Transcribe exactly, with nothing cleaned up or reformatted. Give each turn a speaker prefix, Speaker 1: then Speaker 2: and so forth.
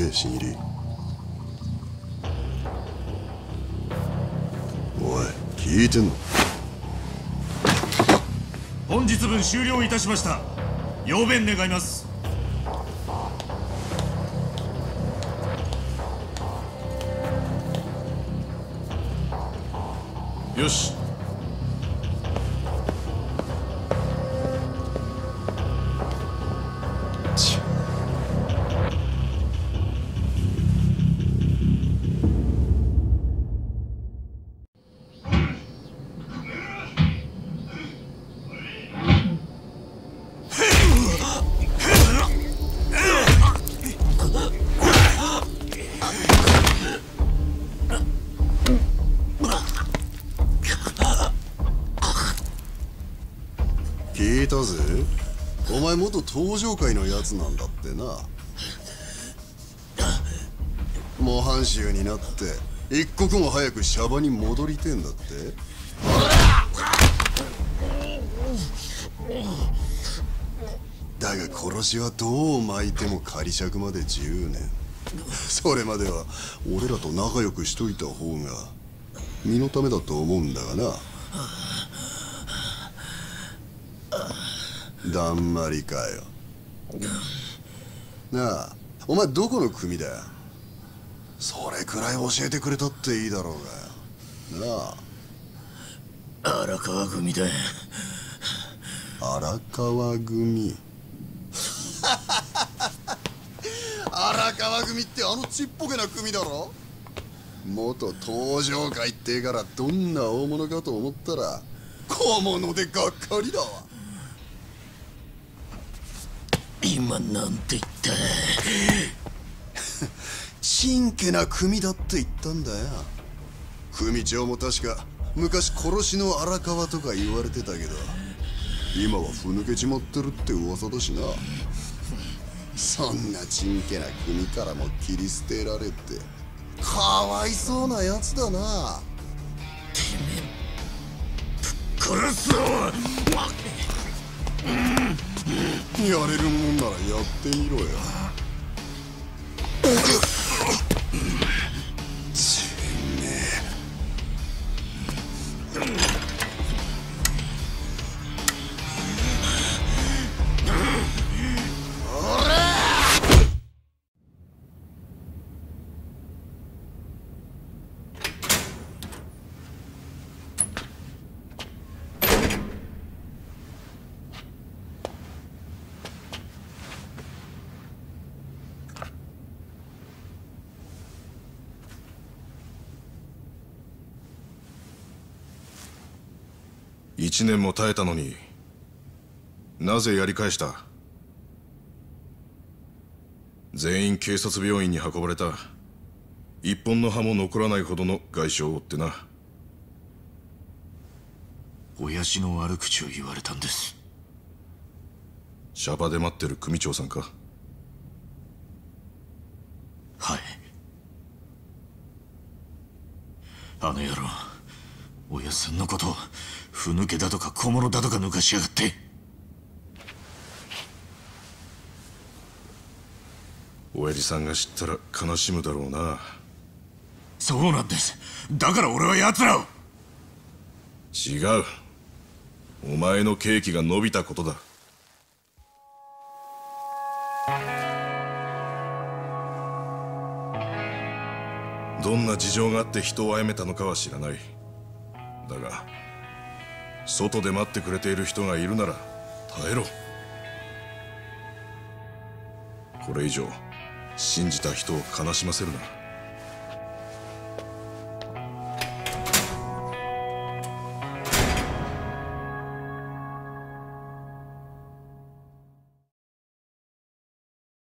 Speaker 1: 新入り。おい、聞いてんの？
Speaker 2: 本日分終了いたしました。用弁願います。よし。
Speaker 1: 聞いたぜ。お前元東上会のやつなんだってな。模範囚になって一刻も早くシャバに戻りてんだって。だが殺しはどう巻いても仮釈までじゅうねん。それまでは俺らと仲良くしといた方が身のためだと思うんだがな。だんまりかよ。なあ、お前どこの組だよ。それくらい教えてくれたっていいだろうがよ。な
Speaker 3: あ。荒川組だ。
Speaker 1: 荒川組。荒川組ってあのちっぽけな組だろ。元東上会ってからどんな大物かと思ったら小物でがっかりだわ。
Speaker 3: 今なんて言った？
Speaker 1: ちんけな組だって言ったんだよ。組長も確か昔殺しの荒川とか言われてたけど、今はふぬけちまってるって噂だしな。そんなちんけな組からも切り捨てられてかわいそうなやつだな。
Speaker 3: てめえぶっ殺すぞ。
Speaker 1: やれるもんならやってみろよ。てめえ。
Speaker 2: 一年も耐えたのになぜやり返した？全員警察病院に運ばれた。一本の歯も残らないほどの外傷を負ってな。
Speaker 3: 親父の悪口を言われたんです。
Speaker 2: シャバで待ってる組長さんか？
Speaker 3: はい。あの野郎、親さんのことをふぬけだとか小物だとか抜かしやがって。
Speaker 2: 親父さんが知ったら悲しむだろうな。
Speaker 3: そうなんです。だから俺は奴らを。
Speaker 2: 違う。お前の刑期が伸びたことだ。どんな事情があって人を殺めたのかは知らない。だが外で待ってくれている人がいるなら耐えろ。これ以上信じた人を悲しませるな。